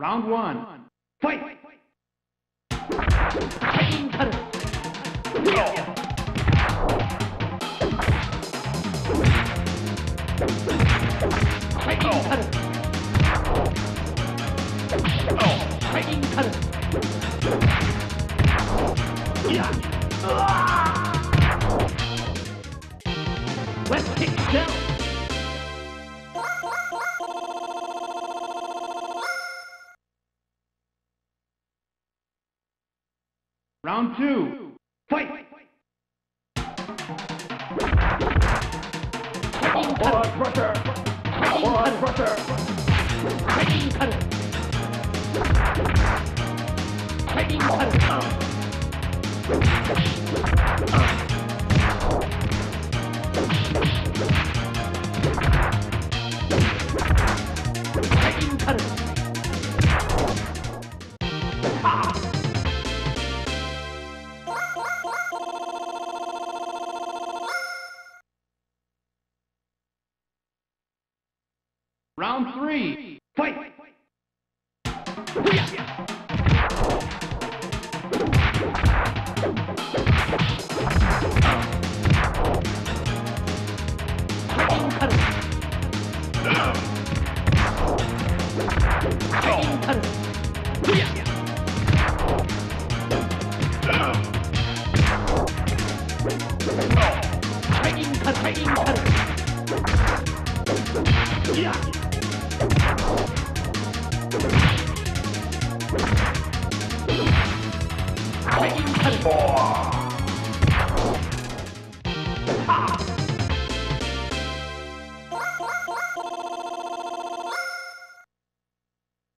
Round one. Fight! Fighting cutter. Fighting cutter. Fighting cutter. Left kick down. Round two. Fight! Fighting cutter. Crusher! Fighting cutter. Crusher! Fighting cutter. Fighting cutter. Fighting cutter. Round three. Fight! Fighting cutter. Fighting cutter. Fighting cutter. Fighting cutter. Fighting cutter.